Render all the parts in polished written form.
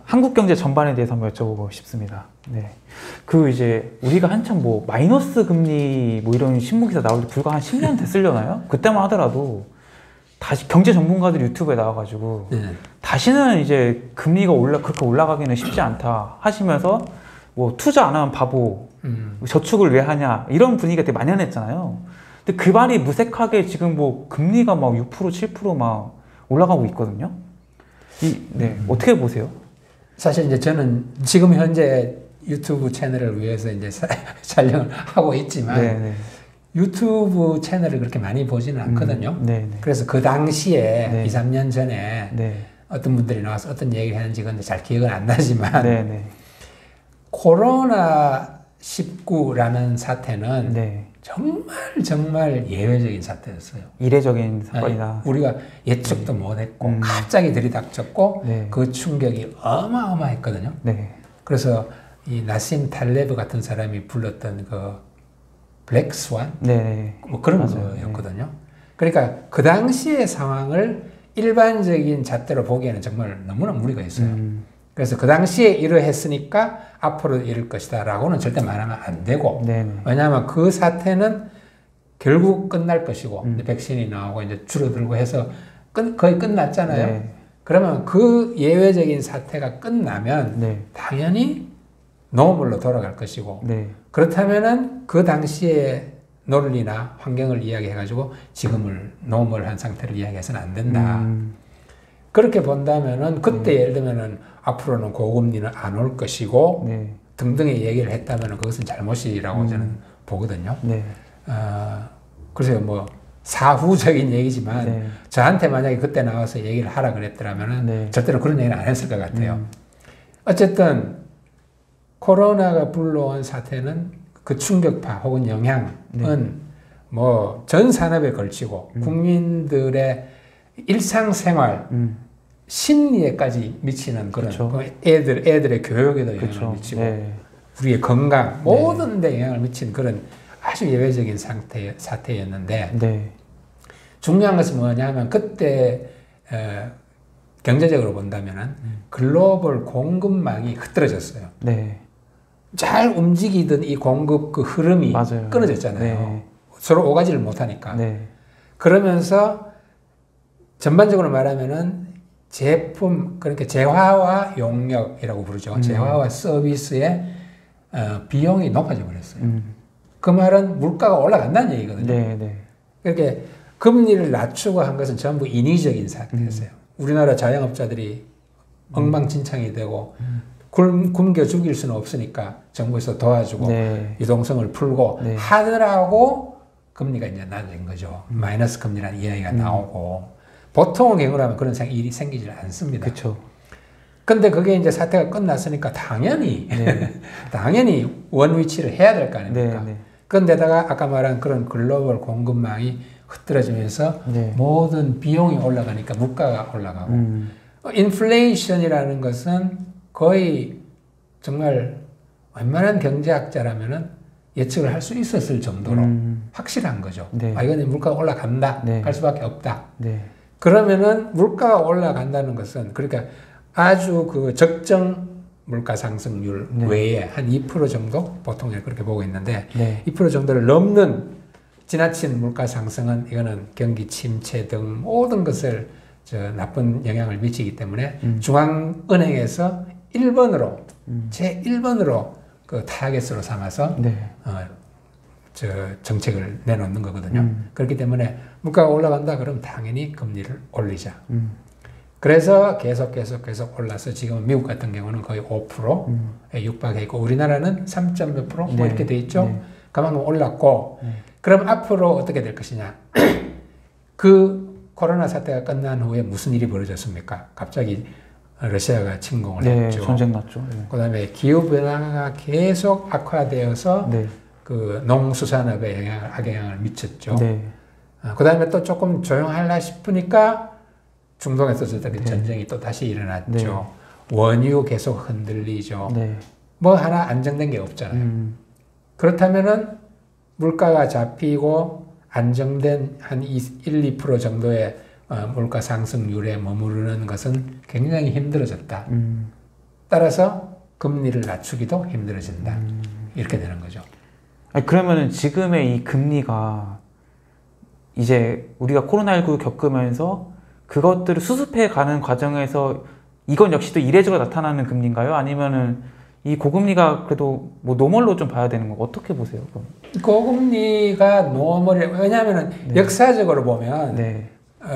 한국 경제 전반에 대해서 한번 여쭤보고 싶습니다. 네. 그 이제 우리가 한참 뭐 마이너스 금리 뭐 이런 신문기사 나올 때 불과 한 10년 됐으려나요? 그때만 하더라도 다시 경제 전문가들이 유튜브에 나와가지고 네. 다시는 이제 금리가 그렇게 올라가기는 쉽지 않다 하시면서 뭐 투자 안 하면 바보, 저축을 왜 하냐 이런 분위기가 되게 만연했잖아요. 근데 그 말이 무색하게 지금 뭐 금리가 막 6%, 7%막 올라가고 있거든요. 네, 어떻게 보세요? 사실 이제 저는 지금 현재 유튜브 채널을 위해서 이제 촬영을 하고 있지만 네네. 유튜브 채널을 그렇게 많이 보지는 않거든요. 그래서 그 당시에 네. 2, 3년 전에 네. 어떤 분들이 나와서 어떤 얘기를 했는지 근데 잘 기억은 안 나지만 네네. 코로나19라는 사태는 네. 정말 예외적인 사태였어요. 이례적인 사건이다. 우리가 예측도 못했고 갑자기 들이닥쳤고 네. 그 충격이 어마어마했거든요. 네. 그래서 이 나심 탈레브 같은 사람이 불렀던 그 블랙스완 네. 뭐 그런 맞아요. 거였거든요. 네. 그러니까 그 당시의 상황을 일반적인 잣대로 보기에는 정말 너무나 무리가 있어요. 그래서 그 당시에 이러했으니까 앞으로 이럴 것이다 라고는 절대 말하면 안 되고 네네. 왜냐하면 그 사태는 결국 끝날 것이고 백신이 나오고 이제 줄어들고 해서 거의 끝났잖아요. 네. 그러면 그 예외적인 사태가 끝나면 네. 당연히 노멀로 돌아갈 것이고 네. 그렇다면은 그 당시에 논리나 환경을 이야기해가지고 지금을 노멀한 상태를 이야기해서는 안 된다. 그렇게 본다면은 그때 예를 들면은 앞으로는 고금리는 안 올 것이고 네. 등등의 얘기를 했다면은 그것은 잘못이라고 저는 보거든요. 네. 그래서 뭐 사후적인 얘기지만 네. 저한테 만약에 그때 나와서 얘기를 하라 그랬더라면은 네. 절대로 그런 얘기는 안 했을 것 같아요. 어쨌든 코로나가 불러온 사태는 그 충격파 혹은 영향은 네. 뭐 전 산업에 걸치고 국민들의 일상생활 심리에까지 미치는 그런 그쵸. 애들의 교육에도 영향을 그쵸. 미치고 네. 우리의 건강 모든 데 영향을 미치는 그런 아주 예외적인 사태였는데 네. 중요한 것은 뭐냐면 그때 경제적으로 본다면은 글로벌 공급망이 흐트러졌어요. 네. 잘 움직이던 이 공급 그 흐름이 맞아요. 끊어졌잖아요. 네. 서로 오가지를 못하니까. 네. 그러면서 전반적으로 말하면은 제품, 그러니까 재화와 용역이라고 부르죠. 재화와 서비스의 비용이 높아져 버렸어요. 그 말은 물가가 올라간다는 얘기거든요. 네. 네. 그렇게 금리를 낮추고 한 것은 전부 인위적인 사태였어요. 우리나라 자영업자들이 엉망진창이 되고 굶겨 죽일 수는 없으니까 정부에서 도와주고 네. 유동성을 풀고 네. 하더라고 금리가 이제 낮은 거죠. 마이너스 금리라는 이야기가 나오고 보통의 경우라면 그런 일이 생기질 않습니다. 그렇죠. 근데 그게 이제 사태가 끝났으니까 당연히 네. 당연히 원위치를 해야 될 거 아닙니까? 네. 네. 그런데다가 아까 말한 그런 글로벌 공급망이 흐트러지면서 네. 모든 비용이 올라가니까 물가가 올라가고 인플레이션이라는 것은 거의 정말 웬만한 경제학자라면은 예측을 할 수 있었을 정도로 확실한 거죠. 네. 아, 이건 물가가 올라간다. 네. 갈 수밖에 없다. 네. 그러면은 물가가 올라간다는 것은 그러니까 아주 그 적정 물가 상승률 네. 외에 한 2% 정도 보통 그렇게 보고 있는데 네. 2% 정도를 넘는 지나친 물가 상승은 이거는 경기 침체 등 모든 것을 나쁜 영향을 미치기 때문에 중앙은행에서 1번으로 제 1번으로 그 타겟으로 삼아서 네. 정책을 내놓는 거거든요. 그렇기 때문에 물가가 올라간다 그러면 당연히 금리를 올리자. 그래서 계속 올라서 지금 미국 같은 경우는 거의 5%에 육박해 있고 우리나라는 3점 몇 프로 뭐 이렇게 돼 있죠. 네. 그만큼 올랐고 그럼 앞으로 어떻게 될 것이냐. 그 코로나 사태가 끝난 후에 무슨 일이 벌어졌습니까? 갑자기 러시아가 침공을 했죠. 전쟁 났죠. 네. 그다음에 기후 변화가 계속 악화되어서 네. 그 농수산업에 악영향을 미쳤죠. 네. 그다음에 또 조금 조용하려 싶으니까 중동에서 네. 전쟁이 또 다시 일어났죠. 네. 원유 계속 흔들리죠. 네. 뭐 하나 안정된 게 없잖아요. 그렇다면은 물가가 잡히고 안정된 한 1, 2% 정도의 물가 상승률에 머무르는 것은 굉장히 힘들어졌다. 따라서 금리를 낮추기도 힘들어진다. 이렇게 되는 거죠. 아니, 그러면은 지금의 이 금리가 이제 우리가 코로나19 겪으면서 그것들을 수습해 가는 과정에서 이건 역시 또 이례적으로 나타나는 금리인가요? 아니면은 이 고금리가 그래도 뭐 노멀로 좀 봐야 되는 거 어떻게 보세요? 그럼? 고금리가 노멀이 왜냐하면 네. 역사적으로 보면 네.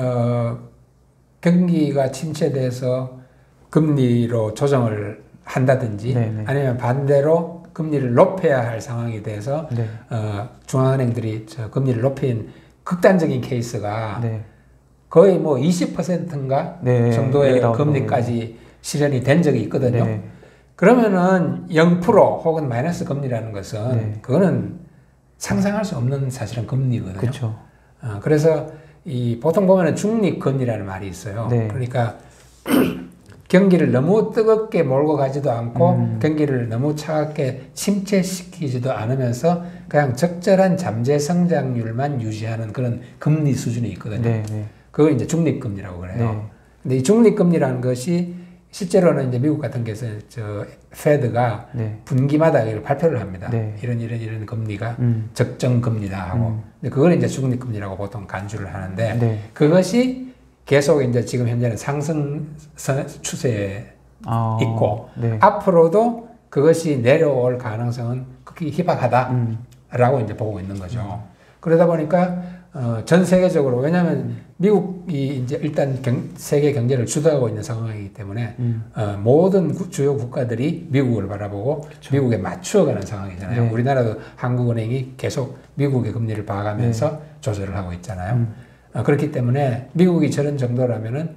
경기가 침체돼서 금리로 조정을 한다든지 네, 네. 아니면 반대로 금리를 높여야 할 상황이 돼서 네. 중앙은행들이 저 금리를 높인 극단적인 케이스가 네. 거의 뭐 20%인가 네. 정도의 얘기 금리까지 실현이 된 적이 있거든요. 네. 그러면은 0% 혹은 마이너스 금리라는 것은 네. 그거는 상상할 수 없는 사실은 금리거든요. 그렇죠. 그래서 이 보통 보면은 중립금리라는 말이 있어요. 네. 그러니까 경기를 너무 뜨겁게 몰고 가지도 않고 경기를 너무 차갑게 침체시키지도 않으면서 그냥 적절한 잠재 성장률만 유지하는 그런 금리 수준이 있거든요. 네. 네. 그걸 이제 중립금리라고 그래요. 네. 근데 이 중립금리라는 것이 실제로는 이제 미국 같은 경우에서 저 페드가 네. 분기마다 이걸 발표를 합니다. 네. 이런 금리가 적정 금리다 하고. 근데 그걸 이제 중립금리라고 보통 간주를 하는데 네. 그것이 계속 이제 지금 현재는 상승 추세에 있고 네. 앞으로도 그것이 내려올 가능성은 극히 희박하다라고 이제 보고 있는 거죠. 그러다 보니까 전 세계적으로 왜냐하면 미국이 이제 일단 세계 경제를 주도하고 있는 상황이기 때문에 모든 주요 국가들이 미국을 바라보고 그쵸. 미국에 맞추어가는 상황이잖아요. 네. 우리나라도 한국은행이 계속 미국의 금리를 봐가면서 조절을 하고 있잖아요. 그렇기 때문에 미국이 저런 정도라면은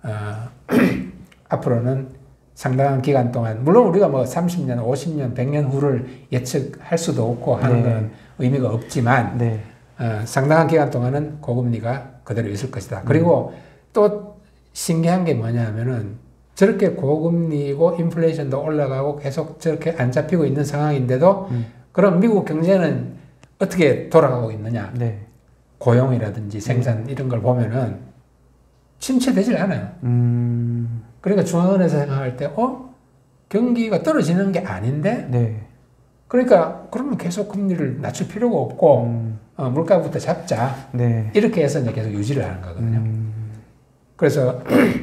앞으로는 상당한 기간 동안 물론 우리가 뭐 30년, 50년, 100년 후를 예측할 수도 없고 하는 네. 건 의미가 없지만 네. 상당한 기간 동안은 고금리가 그대로 있을 것이다. 그리고 또 신기한 게 뭐냐 하면은 저렇게 고금리고 인플레이션도 올라가고 계속 저렇게 안 잡히고 있는 상황인데도 그럼 미국 경제는 어떻게 돌아가고 있느냐. 네. 고용이라든지 생산 이런 걸 보면은 침체되질 않아요. 그러니까 중앙은행에서 생각할 때 경기가 떨어지는 게 아닌데 네. 그러니까 그러면 계속 금리를 낮출 필요가 없고 물가부터 잡자. 네. 이렇게 해서 이제 계속 유지를 하는 거거든요. 그래서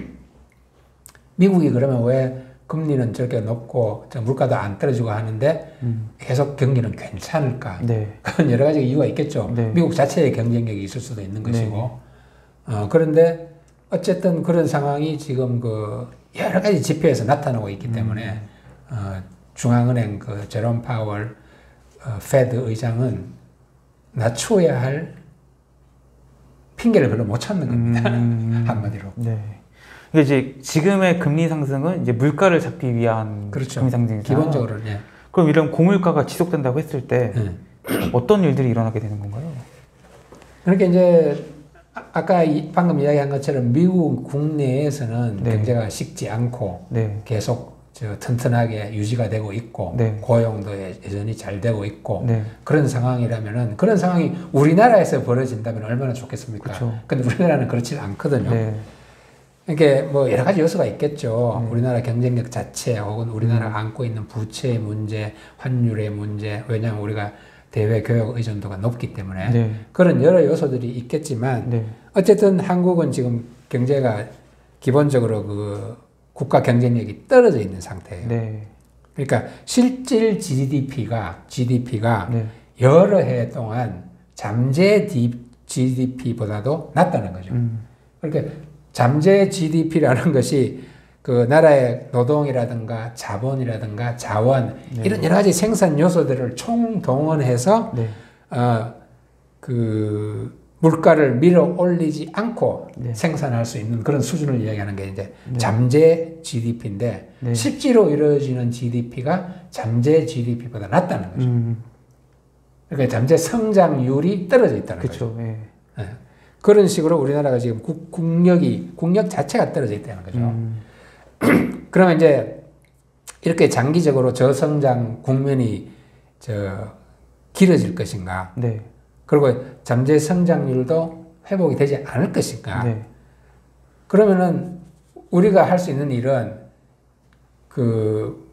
미국이 그러면 왜 금리는 저렇게 높고 물가도 안 떨어지고 하는데 계속 경기는 괜찮을까? 네. 그건 여러 가지 이유가 있겠죠. 네. 미국 자체의 경쟁력이 있을 수도 있는 것이고. 그런데 어쨌든 그런 상황이 지금 그 여러 가지 지표에서 나타나고 있기 때문에 중앙은행 그 제롬 파월 페드 의장은 낮춰야 할 핑계를 별로 못 찾는 겁니다. 한마디로. 네. 이게 이제 지금의 금리 상승은 이제 물가를 잡기 위한 그렇죠. 금리 상승이잖아요. 기본적으로는. 예. 그럼 이런 고물가가 지속된다고 했을 때 어떤 일들이 일어나게 되는 건가요? 그러니까 이제 아까 방금 이야기한 것처럼 미국 국내에서는 네. 경제가 식지 않고 네. 계속 튼튼하게 유지가 되고 있고 네. 고용도 여전히 잘 되고 있고 네. 그런 상황이라면은 그런 상황이 우리나라에서 벌어진다면 얼마나 좋겠습니까? 그쵸. 근데 우리나라는 그렇지 않거든요. 네. 이게 뭐 여러 가지 요소가 있겠죠. 네. 우리나라 경쟁력 자체 혹은 우리나라가 안고 있는 부채의 문제, 환율의 문제. 왜냐하면 우리가 대외 교역 의존도가 높기 때문에 네. 그런 여러 요소들이 있겠지만 네. 어쨌든 한국은 지금 경제가 기본적으로 그 국가 경쟁력이 떨어져 있는 상태예요. 네. 그러니까 실질 GDP가 네. 여러 해 동안 잠재 GDP보다도 낮다는 거죠. 그러니까 잠재 GDP라는 것이 그 나라의 노동이라든가 자본이라든가 자원 네. 이런 여러 가지 생산 요소들을 총동원해서 네. 그 물가를 밀어 올리지 않고 네. 생산할 수 있는 그런 수준을 이야기하는 게 이제 네. 잠재 GDP인데 네. 실제로 이루어지는 GDP가 잠재 GDP보다 낮다는 거죠. 그러니까 잠재 성장률이 떨어져 있다는 거죠. 그렇죠. 예. 네. 그런 식으로 우리나라가 지금 국력 자체가 떨어져 있다는 거죠. 그러면 이제 이렇게 장기적으로 저성장 국면이 길어질 것인가? 네. 그리고 잠재 성장률도 회복이 되지 않을 것인가? 네. 그러면은 우리가 할 수 있는 일은 그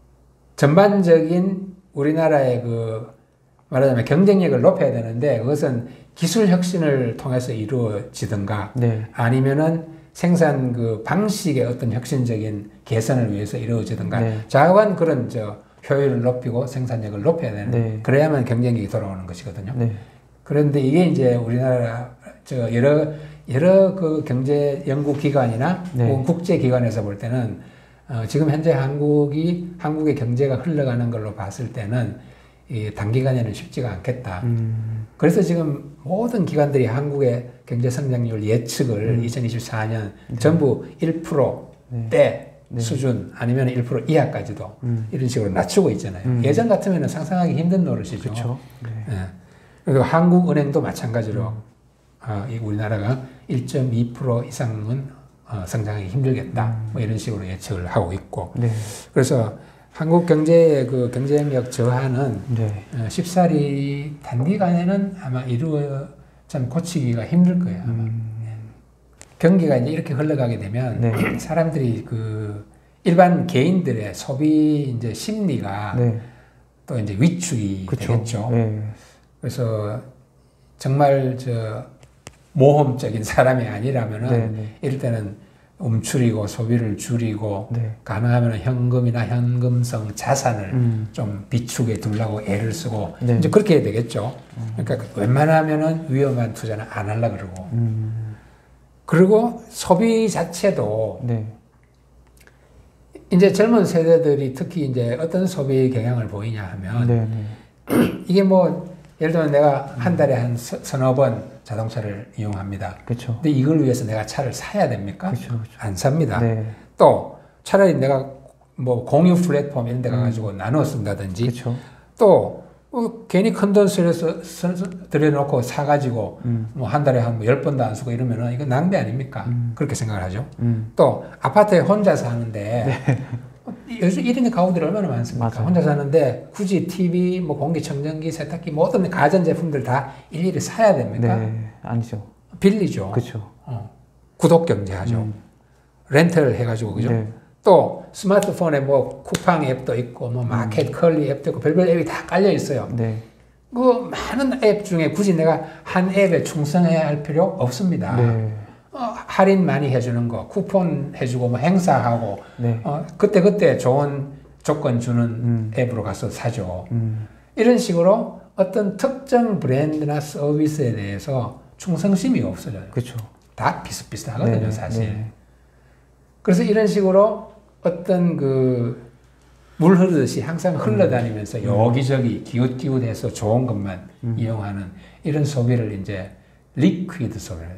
전반적인 우리나라의 그 말하자면 경쟁력을 높여야 되는데 그것은 기술 혁신을 통해서 이루어지든가 네. 아니면은 생산 그 방식의 어떤 혁신적인 개선을 위해서 이루어지든가 네. 자관 그런 효율을 높이고 생산력을 높여야 되는 네. 그래야만 경쟁력이 돌아오는 것이거든요. 네. 그런데 이게 이제 우리나라 여러 그 경제 연구 기관이나 네. 국제 기관에서 볼 때는 지금 현재 한국의 경제가 흘러가는 걸로 봤을 때는 이 단기간에는 쉽지가 않겠다. 그래서 지금 모든 기관들이 한국의 경제 성장률 예측을 2024년 전부 1%대 수준 아니면 1% 이하까지도 이런 식으로 낮추고 있잖아요. 예전 같으면 상상하기 힘든 노릇이죠. 그렇죠. 네. 예. 그리고 한국은행도 마찬가지로 이 우리나라가 1.2% 이상은 성장하기 힘들겠다. 뭐 이런 식으로 예측을 하고 있고. 네. 그래서 한국 경제의 그 경쟁력 저하는 네. 쉽사리 단기간에는 아마 참 고치기가 힘들 거예요. 아마. 경기가 이제 이렇게 흘러가게 되면 네. 사람들이 그 일반 개인들의 소비 이제 심리가 네. 또 이제 위축이 그쵸. 되겠죠. 네. 그래서 정말 모험적인 사람이 아니라면은 네, 네. 이럴 때는 움츠리고 소비를 줄이고 네. 가능하면 현금이나 현금성 자산을 좀 비축에 두려고 애를 쓰고 네. 이제 그렇게 해야 되겠죠. 그러니까 웬만하면은 위험한 투자는 안 하려고 그러고. 그리고 소비 자체도 네. 이제 젊은 세대들이 특히 이제 어떤 소비 경향을 보이냐 하면 네. 네. 이게 뭐 예를 들면 내가 한 달에 한 서너 번 자동차를 이용합니다. 그렇죠. 근데 이걸 위해서 내가 차를 사야 됩니까? 그렇죠. 안 삽니다. 네. 또 차라리 내가 뭐 공유 플랫폼 이런 데 가가지고 나눠 쓴다든지 그렇죠. 또 괜히 큰 돈 들여놓고 사가지고 뭐 한 달에 한 10번도 안 쓰고 이러면은 이거 낭비 아닙니까? 그렇게 생각을 하죠. 또 아파트에 혼자 사는데 요즘 1인의 가구들이 얼마나 많습니까? 맞아요. 혼자 사는데 굳이 TV, 뭐 공기청정기, 세탁기 모든 가전제품들 다 일일이 사야 됩니까? 네. 아니죠. 빌리죠. 그렇죠. 구독 경제하죠. 렌트를 해가지고 그죠? 네. 또 스마트폰에 뭐 쿠팡 앱도 있고 뭐 마켓 컬리 앱도 있고 별별 앱이 다 깔려 있어요. 네. 그 많은 앱 중에 굳이 내가 한 앱에 충성해야 할 필요 없습니다. 네. 할인 많이 해주는 거, 쿠폰 해주고 뭐 행사하고 네. 그때 좋은 조건 주는 앱으로 가서 사죠. 이런 식으로 어떤 특정 브랜드나 서비스에 대해서 충성심이 없어져요. 그렇죠. 다 비슷비슷하거든요, 네. 사실. 네. 그래서 이런 식으로 어떤 그 물 흐르듯이 항상 흘러다니면서 여기저기 기웃기웃해서 좋은 것만 이용하는 이런 소비를 이제 리퀴드 소비를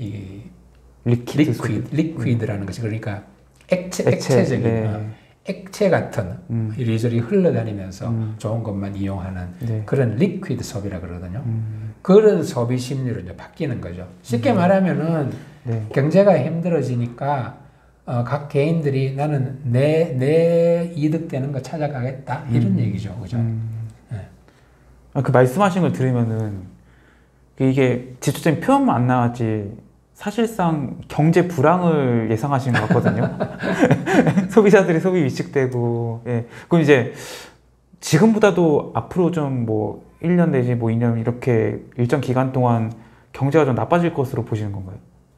리퀴드라는 것이 그러니까 액체적인 네. 액체 같은 이리저리 흘러다니면서 좋은 것만 이용하는 네. 그런 리퀴드 소비라 그러거든요. 그런 소비 심리로 이제 바뀌는 거죠. 쉽게 말하면은 네. 경제가 힘들어지니까 각 개인들이 나는 내 이득되는 거 찾아가겠다 이런 얘기죠, 그죠? 네. 그 말씀하신 걸 들으면은 이게 직접적인 표현만 안 나왔지 사실상 경제 불황을 예상하시는 것 같거든요. 소비자들이 소비 위축되고, 예. 그럼 이제 지금보다도 앞으로 좀 뭐 1년 내지 뭐 2년 이렇게 일정 기간 동안 경제가 좀 나빠질 것으로 보시는 건가요?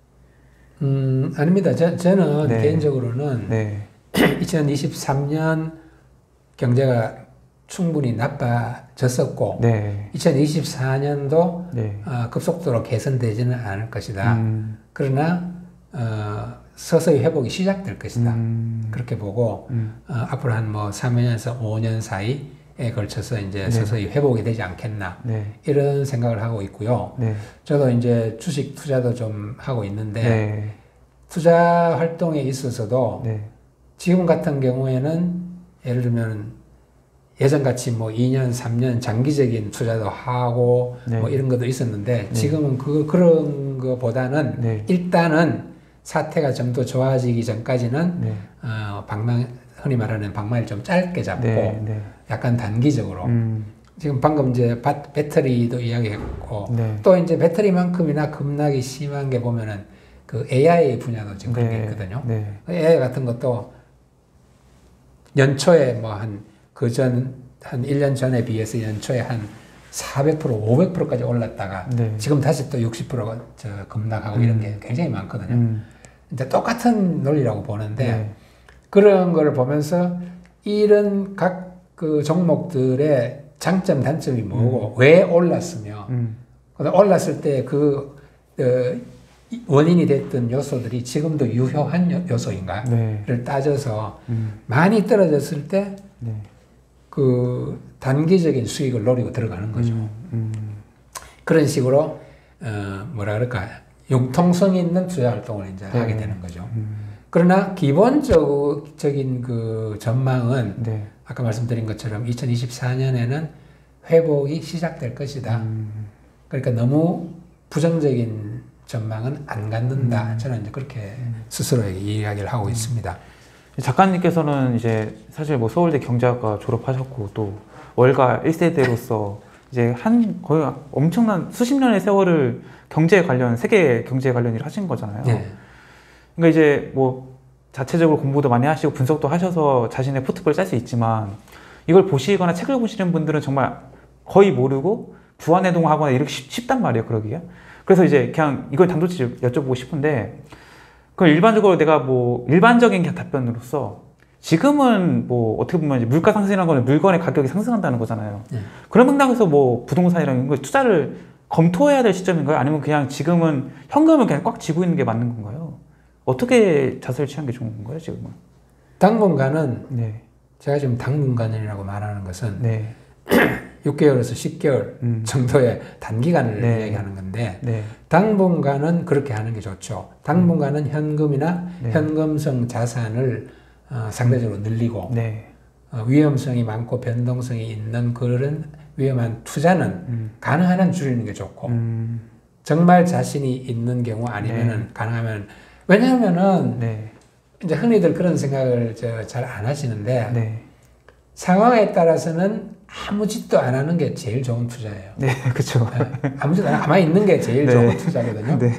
아닙니다. 저는 네. 개인적으로는 네. 2023년 경제가 충분히 나빠졌었고 네. 2024년도 네. 급속도로 개선되지는 않을 것이다. 그러나 서서히 회복이 시작될 것이다. 그렇게 보고 앞으로 한 뭐 3년에서 5년 사이에 걸쳐서 이제 네. 서서히 회복이 되지 않겠나 네. 이런 생각을 하고 있고요. 네. 저도 이제 주식 투자도 좀 하고 있는데 네. 투자 활동에 있어서도 네. 지금 같은 경우에는 예를 들면 예전같이 뭐 2년, 3년 장기적인 투자도 하고 네. 뭐 이런 것도 있었는데 네. 지금은 그런 거보다는 네. 일단은 사태가 좀 더 좋아지기 전까지는 네. 흔히 말하는 방망이를 좀 짧게 잡고 네. 네. 약간 단기적으로 지금 방금 이제 배터리도 이야기했고 네. 또 이제 배터리만큼이나 급락이 심한 게 보면은 그 AI 분야도 지금 그런 게 네. 있거든요. 네. AI 같은 것도 연초에 뭐 한 한 1년 전에 비해서 연초에 한 400%, 500%까지 올랐다가 네. 지금 다시 또 60%가 급락하고 이런 게 굉장히 많거든요. 이제 똑같은 논리라고 보는데 네. 그런 걸 보면서 이런 각 그 종목들의 장점, 단점이 뭐고 왜 올랐으며 올랐을 때 그 원인이 됐던 요소들이 지금도 유효한 요소인가를 네. 따져서 많이 떨어졌을 때 네. 그 단기적인 수익을 노리고 들어가는 거죠. 그런 식으로 뭐라 그럴까 융통성 있는 투자 활동을 이제 네. 하게 되는 거죠. 그러나 기본적인 그 전망은 네. 아까 말씀드린 것처럼 2024년에는 회복이 시작될 것이다. 그러니까 너무 부정적인 전망은 안 갖는다. 저는 이제 그렇게 스스로에게 이야기를 하고 있습니다. 작가님께서는 이제 사실 뭐 서울대 경제학과 졸업하셨고 또 월가 1세대로서 이제 거의 엄청난 수십 년의 세월을 세계 경제 관련 일을 하신 거잖아요. 네. 그러니까 이제 뭐 자체적으로 공부도 많이 하시고 분석도 하셔서 자신의 포트폴리오를 짤 수 있지만 이걸 보시거나 책을 보시는 분들은 정말 거의 모르고 부안해동하거나 이렇게 쉽단 말이에요, 그러기가. 그래서 이제 그냥 이걸 단도직입 여쭤보고 싶은데 그럼 일반적으로 내가 뭐 일반적인 답변으로서 지금은 뭐 어떻게 보면 이제 물가 상승이라는 거는 물건의 가격이 상승한다는 거잖아요. 그런 맥락에서 뭐 부동산이라는 걸 투자를 검토해야 될 시점인가요? 아니면 그냥 지금은 현금을 그냥 꽉 쥐고 있는 게 맞는 건가요? 어떻게 자세를 취하는 게 좋은 건가요, 지금은? 당분간은 네. 제가 지금 당분간이라고 말하는 것은 네. 6개월에서 10개월 정도의 단기간을 네. 얘기하는 건데 네. 당분간은 그렇게 하는 게 좋죠. 당분간은 현금이나 네. 현금성 자산을 상대적으로 늘리고 네. 위험성이 많고 변동성이 있는 그런 위험한 투자는 가능한 한 줄이는 게 좋고 정말 자신이 있는 경우 아니면은 네. 가능하면 왜냐하면은 네. 이제 흔히들 그런 생각을 잘 안 하시는데 네. 상황에 따라서는 아무 짓도 안 하는 게 제일 좋은 투자예요. 네. 그렇죠. 아무 짓도 안 하고 가만히 있는 게 제일 네. 좋은 투자거든요. 네.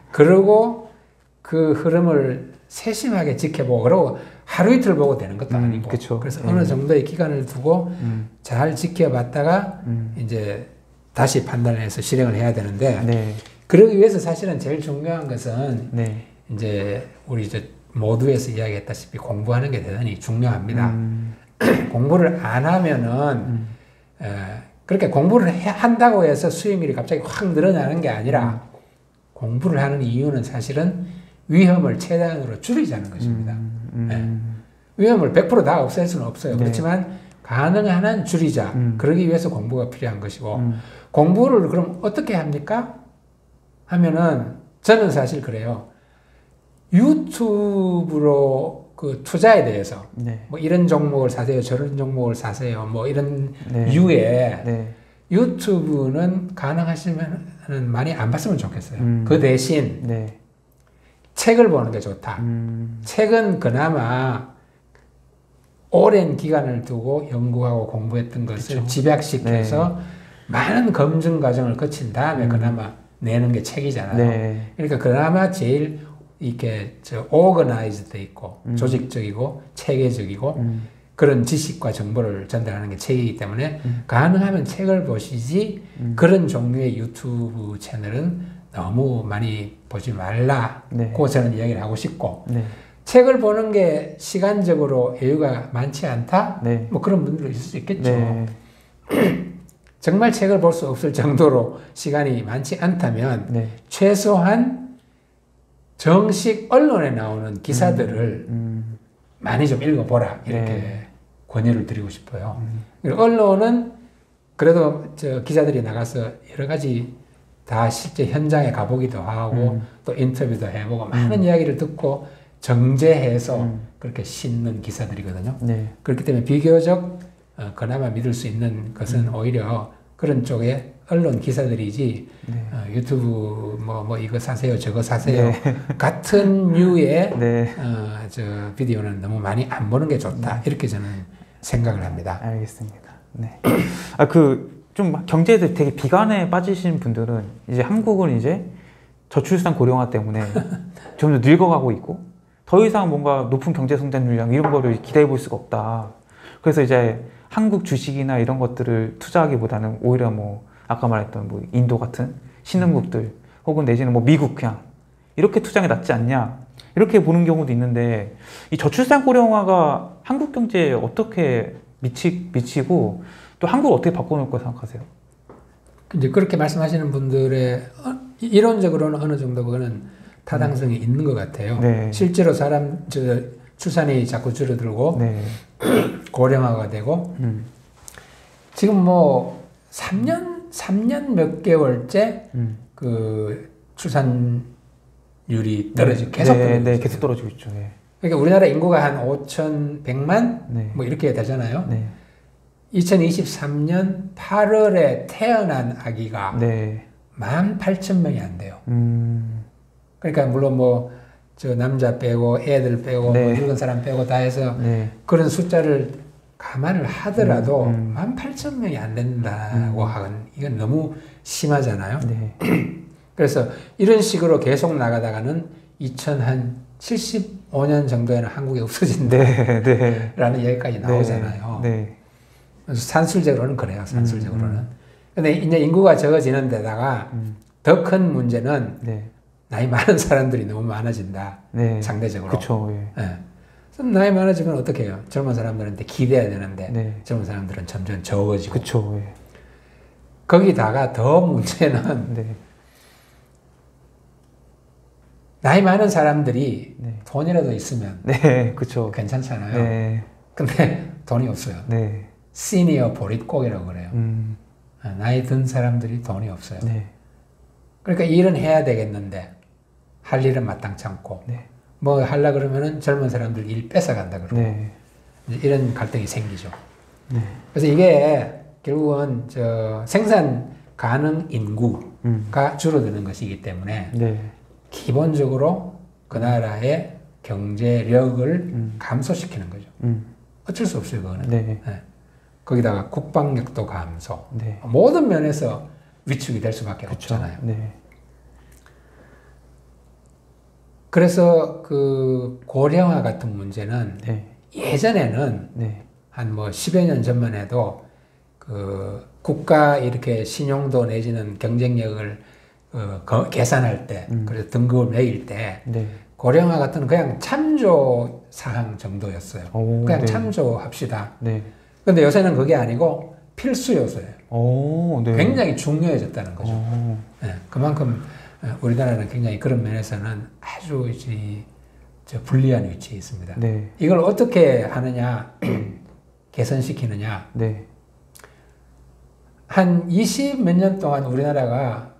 그리고 그 흐름을 세심하게 지켜보고 그리고 하루 이틀 보고 되는 것도 아니고 그쵸. 그래서 어느 정도의 기간을 두고 잘 지켜봤다가 이제 다시 판단을 해서 실행을 해야 되는데 네. 그러기 위해서 사실은 제일 중요한 것은 네. 이제 우리 이제 모두에서 이야기했다시피 공부하는 게 대단히 중요합니다. 공부를 안 하면은 그렇게 공부를 한다고 해서 수익률이 갑자기 확 늘어나는 게 아니라 공부를 하는 이유는 사실은 위험을 최대한으로 줄이자는 것입니다. 위험을 100%다 없앨 수는 없어요. 네. 그렇지만 가능한 한 줄이자. 그러기 위해서 공부가 필요한 것이고 공부를 그럼 어떻게 합니까? 하면은 저는 사실 그래요. 유튜브로 그 투자에 대해서 네. 뭐 이런 종목을 사세요, 저런 종목을 사세요, 뭐 이런 네. 유의 네. 유튜브는 가능하시면 많이 안 봤으면 좋겠어요. 그 대신 네. 책을 보는 게 좋다. 책은 그나마 오랜 기간을 두고 연구하고 공부했던 것을 그쵸. 집약시켜서 네. 많은 검증 과정을 거친 다음에 그나마 내는 게 책이잖아요. 네. 그러니까 그나마 제일 이렇게 organized 돼 있고 조직적이고 체계적이고 그런 지식과 정보를 전달하는 게 책이기 때문에 가능하면 책을 보시지 그런 종류의 유튜브 채널은 너무 많이 보지 말라고 네. 저는 이야기를 하고 싶고 네. 책을 보는 게 시간적으로 여유가 많지 않다? 네. 뭐 그런 분들도 있을 수 있겠죠. 네. 정말 책을 볼 수 없을 정도로 시간이 많지 않다면 네. 최소한 정식 언론에 나오는 기사들을 많이 좀 읽어보라 이렇게 네. 권유를 드리고 싶어요. 그리고 언론은 그래도 저 기자들이 나가서 여러 가지 다 실제 현장에 가보기도 하고 또 인터뷰도 해보고 많은 이야기를 듣고 정제해서 그렇게 싣는 기사들이거든요. 네. 그렇기 때문에 비교적 그나마 믿을 수 있는 것은 오히려 그런 쪽에 언론 기사들이지 네. 유튜브 뭐 이거 사세요 저거 사세요 네. 같은 류의 네. 저 비디오는 너무 많이 안 보는 게 좋다 이렇게 저는 생각을 합니다. 알겠습니다. 네. 좀 경제에 되게 비관에 빠지신 분들은 이제 한국은 이제 저출산 고령화 때문에 점점 늙어가고 있고 더 이상 뭔가 높은 경제 성장률이랑 이런 거를 기대해 볼 수가 없다. 그래서 이제 한국 주식이나 이런 것들을 투자하기보다는 오히려 뭐 아까 말했던 뭐 인도 같은 신흥국들 혹은 내지는 뭐 미국 그냥 이렇게 투자가 낫지 않냐 이렇게 보는 경우도 있는데 이 저출산 고령화가 한국 경제에 어떻게 미치고 또 한국을 어떻게 바꿔놓을 거 생각하세요? 이제 그렇게 말씀하시는 분들의 이론적으로는 어느 정도 그거는 타당성이 있는 것 같아요. 네. 실제로 출산이 자꾸 줄어들고 네. 고령화가 되고 지금 뭐 3년 몇 개월째 그 출산율이 계속 떨어지고 네, 있어요. 계속 떨어지고 있죠. 네. 그러니까 우리나라 인구가 한 5,100만 네. 뭐 이렇게 되잖아요. 네. 2023년 8월에 태어난 아기가 네. 18,000명이 안 돼요. 그러니까 물론 뭐 저 남자 빼고 애들 빼고 네. 뭐 늙은 사람 빼고 다 해서 네. 그런 숫자를 감안을 하더라도 18,000명이 안 된다고 하건 이건 너무 심하잖아요. 네. 그래서 이런 식으로 계속 나가다가는 2075년 정도에는 한국에 없어진다라는 네. 얘기까지 나오잖아요. 네. 그래서 산술적으로는 그래요. 산술적으로는. 근데 이제 인구가 적어지는 데다가 더 큰 문제는 네. 나이 많은 사람들이 너무 많아진다. 네. 상대적으로. 그렇죠. 예. 예. 그럼 나이 많아지면 어떻게 해요? 젊은 사람들한테 기대야 되는데 네. 젊은 사람들은 점점 적어지고. 그렇죠. 예. 거기다가 더 문제는 네. 나이 많은 사람들이 네. 돈이라도 있으면 네. 그렇죠. 괜찮잖아요. 네. 근데 돈이 없어요. 네. 시니어 보릿고기라고 그래요. 나이 든 사람들이 돈이 없어요. 네. 그러니까 일은 해야 되겠는데 할 일은 마땅치 않고 네. 뭐 하려 그러면은 젊은 사람들 일 뺏어간다 그러고 네. 이런 갈등이 생기죠. 네. 그래서 이게 결국은 저 생산 가능 인구가 줄어드는 것이기 때문에 네. 기본적으로 그 나라의 경제력을 감소시키는 거죠. 어쩔 수 없어요, 그거는. 네. 네. 거기다가 국방력도 감소. 네. 모든 면에서 위축이 될 수밖에 그쵸. 없잖아요. 네. 그래서 그 고령화 같은 문제는 네. 예전에는 네. 한 뭐 10여 년 전만 해도 그 국가 이렇게 신용도 내지는 경쟁력을 계산할 때, 그래서 등급을 매길 때 네. 고령화 같은 그냥 참조 사항 정도였어요. 오, 그냥 네. 참조합시다. 네. 근데 요새는 그게 아니고 필수 요소예요. 오, 네. 굉장히 중요해졌다는 거죠. 오. 네, 그만큼 우리나라는 굉장히 그런 면에서는 아주 불리한 위치에 있습니다. 네. 이걸 어떻게 하느냐, 개선시키느냐. 네. 한 20 몇 년 동안 우리나라가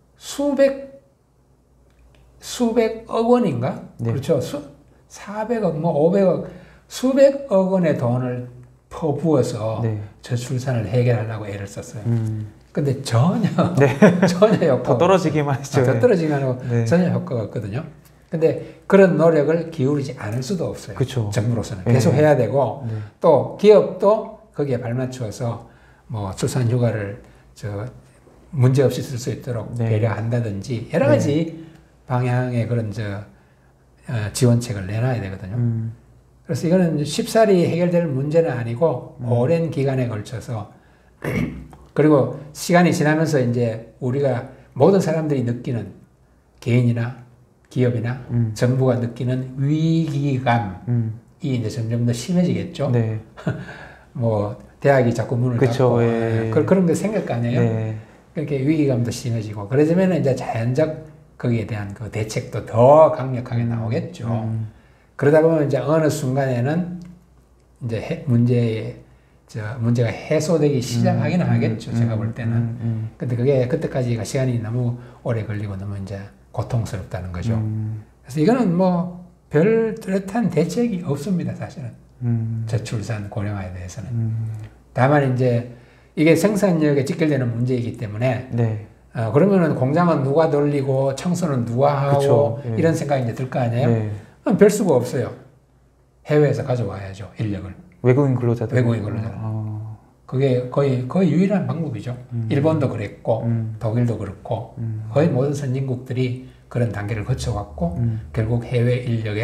수백억 원인가? 네. 그렇죠. 400억, 뭐 500억, 수백억 원의 돈을 퍼부어서 네. 저출산을 해결하려고 애를 썼어요. 근데 전혀 효과가 더 떨어지기만 했죠. 더 떨어지기만 하고 네. 전혀 효과가 없거든요. 근데 그런 노력을 기울이지 않을 수도 없어요. 그쵸. 정부로서는 네. 계속 해야 되고 네. 또 기업도 거기에 발맞추어서 뭐 출산 휴가를 문제 없이 쓸 수 있도록 네. 배려한다든지 여러 가지 방향의 그런 지원책을 내놔야 되거든요. 그래서 이거는 쉽사리 해결될 문제는 아니고 오랜 기간에 걸쳐서 그리고 시간이 지나면서 이제 우리가 모든 사람들이 느끼는 개인이나 기업이나 정부가 느끼는 위기감이 이제 점점 더 심해지겠죠. 네. 뭐 대학이 자꾸 문을 그쵸, 닫고 예. 그런 게 생길 거 아니에요. 네. 그렇게 위기감도 심해지고 그러자면 이제 자연적 거기에 대한 그 대책도 더 강력하게 나오겠죠. 그러다 보면 이제 어느 순간에는 이제 문제가 해소되기 시작하기는 하겠죠. 제가 볼 때는. 근데 그게 그때까지가 시간이 너무 오래 걸리고 너무 이제 고통스럽다는 거죠. 그래서 이거는 뭐 별 뚜렷한 대책이 없습니다, 사실은. 저출산 고령화에 대해서는. 다만 이제 이게 생산력에 직결되는 문제이기 때문에 네. 그러면은 공장은 누가 돌리고 청소는 누가 하고 그쵸, 예. 이런 생각이 이제 들 거 아니에요? 네. 그럼 별 수가 없어요. 해외에서 가져와야죠, 인력을. 외국인 근로자들. 외국인 근로자들. 그게 거의 유일한 방법이죠. 일본도 그랬고, 독일도 그렇고, 거의 모든 선진국들이 그런 단계를 거쳐왔고, 결국 해외 인력의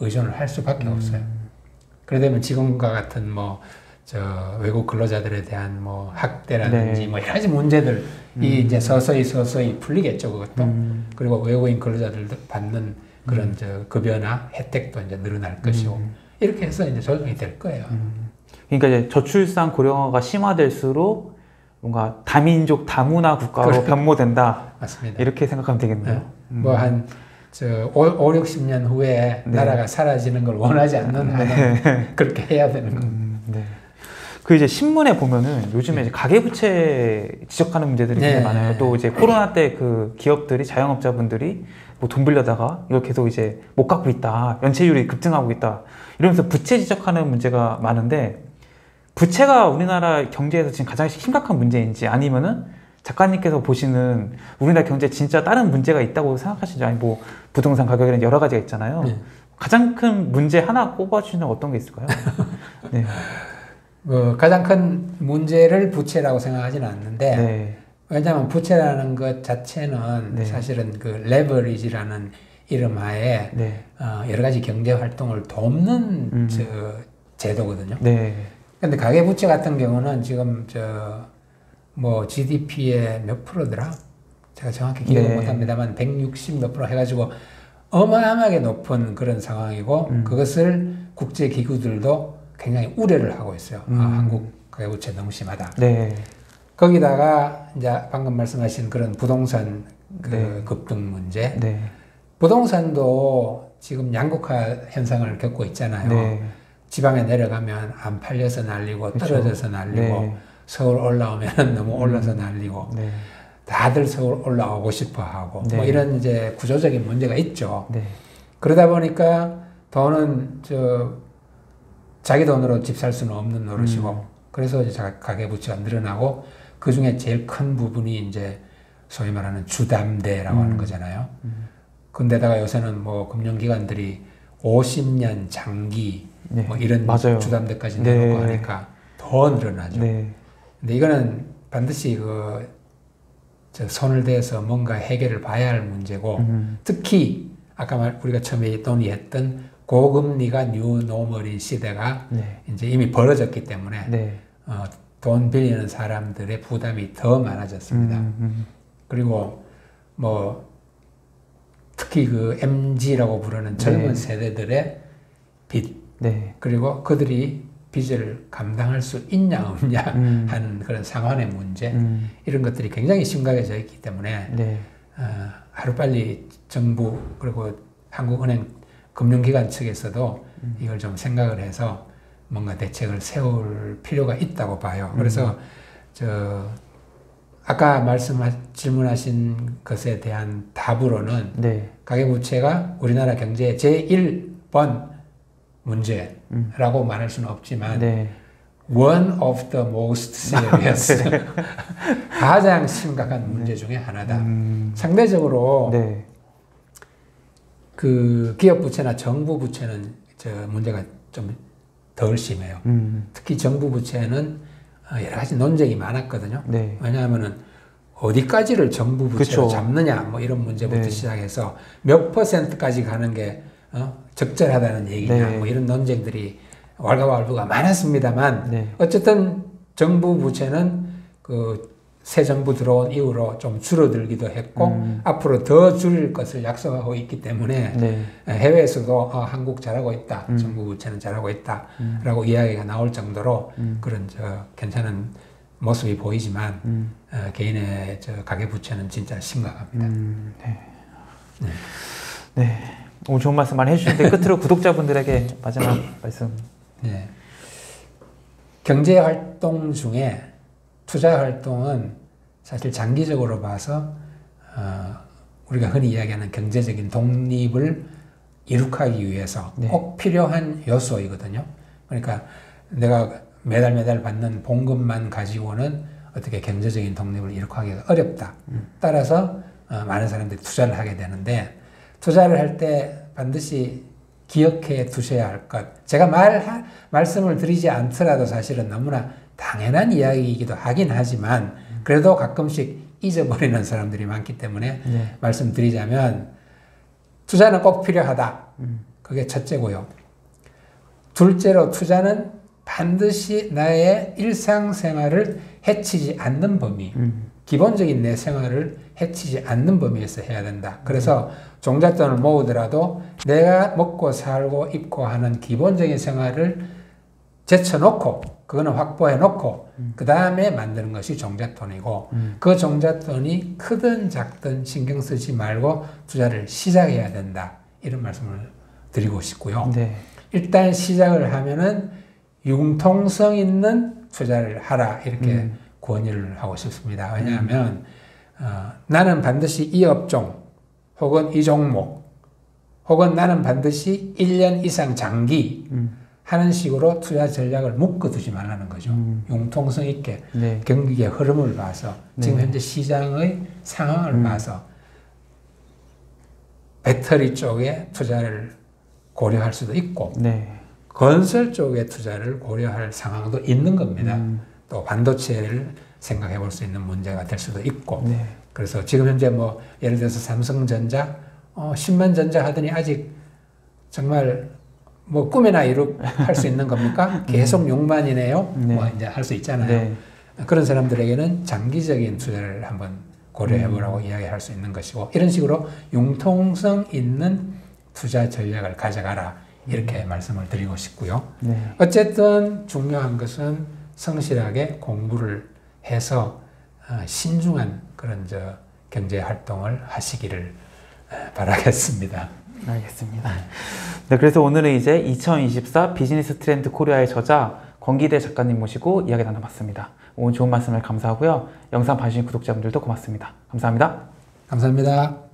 의존을 할 수밖에 없어요. 그러다 보면 지금과 같은 외국 근로자들에 대한 학대라든지 네. 여러 가지 문제들이 이제 서서히 풀리겠죠, 그것도. 그리고 외국인 근로자들도 받는 그런 급여나 혜택도 이제 늘어날 것이고 이렇게 해서 이제 조정이 될 거예요. 그러니까 이제 저출산 고령화가 심화될수록 뭔가 다민족 다문화 국가로 변모된다. 맞습니다. 이렇게 생각하면 되겠네요. 한 5, 60년 후에 네. 나라가 사라지는 걸 원하지 않는 한은 그렇게 해야 되는 거. 네. 그 이제 신문에 보면은 요즘에 이제 가계부채 지적하는 문제들이 굉장히 많아요. 또 이제 코로나 때 그 기업들이 자영업자분들이 뭐 돈 빌려다가 이걸 계속 이제 못 갚고 있다. 연체율이 급증하고 있다. 이러면서 부채 지적하는 문제가 많은데 부채가 우리나라 경제에서 지금 가장 심각한 문제인지 아니면은 작가님께서 보시는 우리나라 경제에 진짜 다른 문제가 있다고 생각하시는지 아니 뭐 부동산 가격이라는 여러 가지가 있잖아요. 네. 가장 큰 문제 하나 꼽아주시면 어떤 게 있을까요? 네. 가장 큰 문제를 부채라고 생각하지는 않는데 네. 왜냐하면 부채라는 것 자체는 네. 사실은 그 레버리지라는 이름 하에 네. 여러 가지 경제 활동을 돕는 제도거든요. 네. 근데 가계부채 같은 경우는 지금 GDP의 몇 프로더라? 제가 정확히 기억을 네. 못합니다만 160 몇 프로 해가지고 어마어마하게 높은 그런 상황이고 그것을 국제기구들도 굉장히 우려를 하고 있어요. 한국 가계부채 너무 심하다. 네. 거기다가 이제 방금 말씀하신 그런 부동산 네. 급등 문제. 네. 부동산도 지금 양극화 현상을 겪고 있잖아요. 네. 지방에 내려가면 안 팔려서 난리고 떨어져서 난리고 네. 서울 올라오면 너무 올라서 난리고 네. 다들 서울 올라오고 싶어 하고 네. 이런 이제 구조적인 문제가 있죠. 네. 그러다 보니까 돈은 자기 돈으로 집 살 수는 없는 노릇이고 그래서 이제 가계부채가 늘어나고 그 중에 제일 큰 부분이 이제 소위 말하는 주담대라고 하는 거잖아요. 근데다가 요새는 금융기관들이 50년 장기 네. 이런 맞아요. 주담대까지 네. 내놓고 하니까 더 늘어나죠. 네. 근데 이거는 반드시 손을 대서 뭔가 해결을 봐야 할 문제고 특히 아까 우리가 처음에 논의했던 고금리가 뉴노멀인 시대가 네. 이제 이미 벌어졌기 때문에 네. 돈 빌리는 사람들의 부담이 더 많아졌습니다. 그리고 특히 그 MG라고 부르는 젊은 네. 세대들의 빚 네. 그리고 그들이 빚을 감당할 수 있냐 없냐 하는 그런 상환의 문제 이런 것들이 굉장히 심각해져 있기 때문에 네. 하루빨리 정부 그리고 한국은행 금융기관 측에서도 이걸 좀 생각을 해서 뭔가 대책을 세울 필요가 있다고 봐요. 그래서 아까 질문하신 것에 대한 답으로는 네. 가계부채가 우리나라 경제의 제1번 문제라고 말할 수는 없지만 네. one of the most serious 가장 심각한 문제 중에 하나다. 상대적으로 네. 그 기업 부채나 정부 부채는 문제가 좀 덜 심해요. 특히 정부 부채는 여러 가지 논쟁이 많았거든요. 네. 왜냐하면은 어디까지를 정부 부채로 그쵸. 잡느냐 이런 문제부터 네. 시작해서 몇 %까지 가는 게 적절하다는 얘기냐 네. 이런 논쟁들이 왈가왈부가 많았습니다만 네. 어쨌든 정부 부채는 새 정부 들어온 이후로 좀 줄어들기도 했고 앞으로 더 줄일 것을 약속하고 있기 때문에 네. 해외에서도 한국 잘하고 있다, 정부 부채는 잘하고 있다 라고 이야기가 나올 정도로 그런 괜찮은 모습이 보이지만 개인의 가계부채는 진짜 심각합니다. 네. 네. 네. 오늘 좋은 말씀 많이 해주셨는데 끝으로 구독자분들에게 마지막 말씀. 네. 경제 활동 중에 투자 활동은 사실 장기적으로 봐서 우리가 흔히 이야기하는 경제적인 독립을 이룩하기 위해서 네. 꼭 필요한 요소이거든요. 그러니까 내가 매달 받는 봉급만 가지고는 어떻게 경제적인 독립을 이룩하기가 어렵다. 따라서 많은 사람들이 투자를 하게 되는데 투자를 할 때 반드시 기억해 두셔야 할 것. 제가 말씀을 드리지 않더라도 사실은 너무나 당연한 이야기이기도 하긴 하지만 그래도 가끔씩 잊어버리는 사람들이 많기 때문에 네. 말씀드리자면 투자는 꼭 필요하다. 그게 첫째고요. 둘째로 투자는 반드시 나의 일상생활을 해치지 않는 범위, 기본적인 내 생활을 해치지 않는 범위에서 해야 된다. 그래서 종잣돈을 모으더라도 내가 먹고 살고 입고 하는 기본적인 생활을 제쳐놓고 그거는 확보해놓고 그 다음에 만드는 것이 종잣돈이고 그 종잣돈이 크든 작든 신경 쓰지 말고 투자를 시작해야 된다. 이런 말씀을 드리고 싶고요. 네. 일단 시작을 하면은 융통성 있는 투자를 하라 이렇게 권유를 하고 싶습니다. 왜냐하면 나는 반드시 이 업종 혹은 이 종목 혹은 나는 반드시 1년 이상 장기 하는 식으로 투자 전략을 묶어두지 말라는 거죠. 융통성 있게 네. 경기의 흐름을 봐서 지금 네. 현재 시장의 상황을 봐서 배터리 쪽에 투자를 고려할 수도 있고 네. 건설 쪽에 투자를 고려할 상황도 있는 겁니다. 또 반도체를 생각해 볼 수 있는 문제가 될 수도 있고 네. 그래서 지금 현재 뭐 예를 들어서 삼성전자 10만 전자 하더니 아직 정말 뭐 꿈에나 이룰 수 있는 겁니까? 계속 6만이네요. 네. 뭐 이제 할 수 있잖아요. 네. 그런 사람들에게는 장기적인 투자를 한번 고려해 보라고 이야기할 수 있는 것이고 이런 식으로 융통성 있는 투자 전략을 가져가라 이렇게 말씀을 드리고 싶고요. 네. 어쨌든 중요한 것은 성실하게 공부를 해서 신중한 그런 경제 활동을 하시기를 바라겠습니다. 알겠습니다. 네, 그래서 오늘은 이제 2024 비즈니스 트렌드 코리아의 저자 권기대 작가님 모시고 이야기 나눠봤습니다. 오늘 좋은 말씀을 감사하고요. 영상 봐주신 구독자분들도 고맙습니다. 감사합니다. 감사합니다.